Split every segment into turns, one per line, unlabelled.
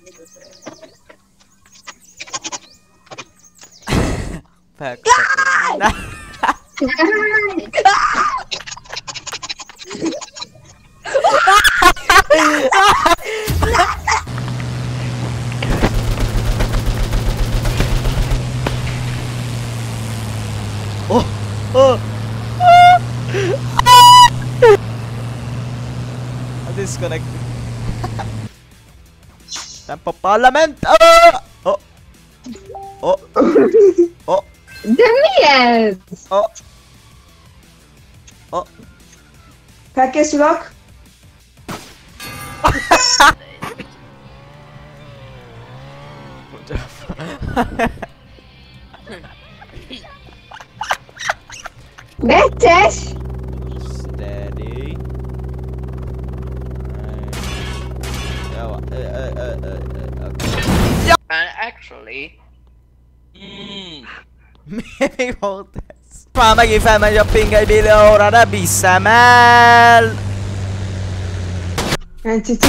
Felköszönöm. Oh! Oh! I disconnected. Tempo Parlament! Oh! Oh! Oh!
De mi ez?
Oh! Oh!
Felkészülök. Necces!
Steady. Jó.
And actually...
Mi volt ez? Már megint felmegy a ping egy videóra, ne bisszem el!
Egy cici.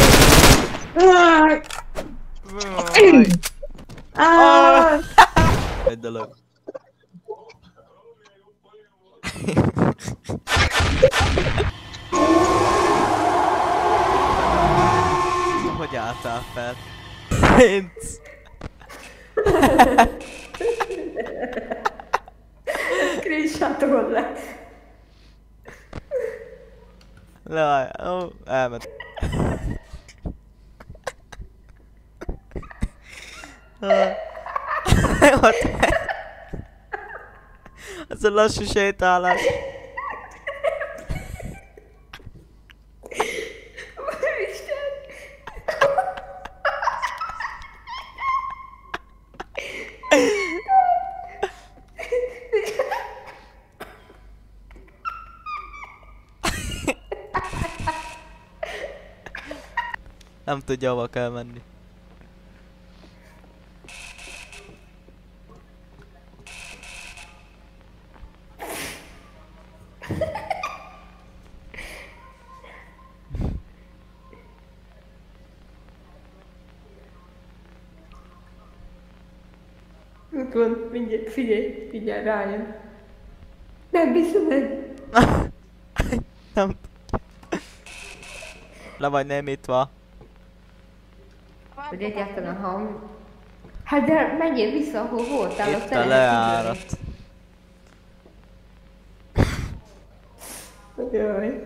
Egy dolog. Hogy álltál fel? Pénz!
Screenshotol le.
Laj, ó, elment. Ez a lassú sétálás. Nem tudja, hova kell menni.
Ott van, mindjárt, figyelj, rájön. Nem viszem meg.
Nem. Le vagy némítva.
Hogy egyáltalán hang. Hát de menjél vissza, ahol voltál.
Itt a lejárat.
Jaj.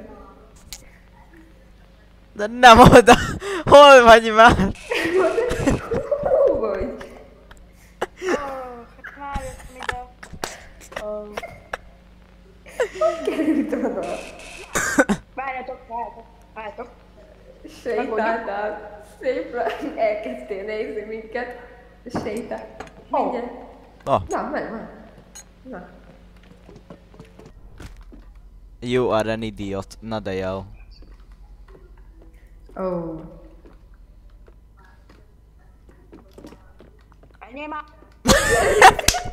De nem oda! Hol vagy már?
Hol vagy?
Hát már jöttem ide.
Hogy került oda?
Várjatok.
Sétáltál. Szépen elkezdtél nézni minket. Sétál. Mindjárt.
Oh.
Na, megvan. Na.
You are an idiot. Na de jó.
Oh.
Menjél már!